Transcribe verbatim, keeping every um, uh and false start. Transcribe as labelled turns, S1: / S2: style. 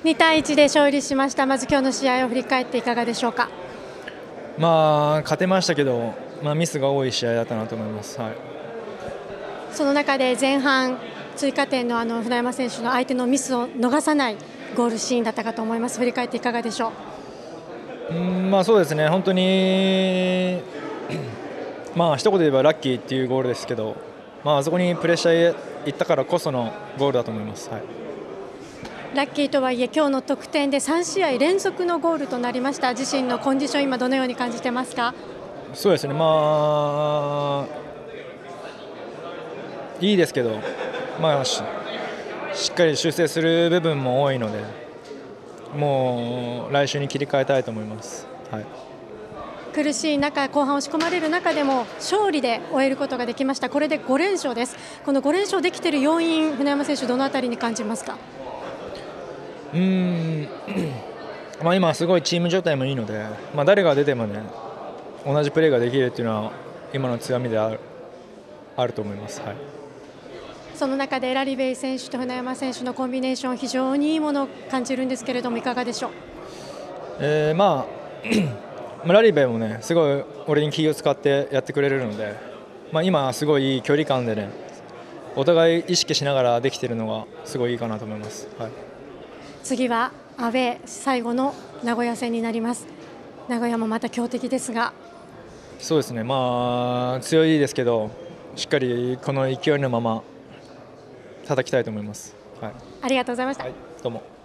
S1: にたいいちで勝利しました。まず今日の試合を振り返っていかがでしょうか。
S2: まあ、勝てましたけど、まあ、ミスが多い試合だったなと思います。はい、
S1: その中で前半追加点のあの船山選手の相手のミスを逃さないゴールシーンだったかと思います。振り返っていかがでしょ
S2: う。うんまあ、そうですね、本当にまあ一言で言えばラッキーっていうゴールですけど、まあ、あそこにプレッシャーいったからこそのゴールだと思います。はい、
S1: ラッキーとはいえ今日の得点でさんしあい連続のゴールとなりました。自身のコンディション今どのように感じてますか。
S2: そうですね、まあいいですけど、まあ、し, しっかり修正する部分も多いので、もう来週に切り替えたいと思います。はい、
S1: 苦しい中、後半押し込まれる中でも勝利で終えることができました。これでごれんしょうです。このごれんしょうできている要因、船山選手どのあたりに感じますか。
S2: うーんまあ今すごいチーム状態もいいので、まあ、誰が出てもね同じプレーができるっていうのは今の強みである、あると思います。はい、
S1: その中でラリベイ選手と船山選手のコンビネーション非常にいいものを感じるんですけれどもいかがでしょう。
S2: えー、まあラリベイもねすごい俺に気を使ってやってくれるので、まあ、今すごいいい距離感でねお互い意識しながらできているのがすごいいいかなと思います。はい、
S1: 次はアウェー最後の名古屋戦になります。名古屋もまた強敵ですが。
S2: そうですね、まあ強いですけどしっかりこの勢いのまま叩きたいと思います。はい、
S1: ありがとうございました。
S2: はい、どうも。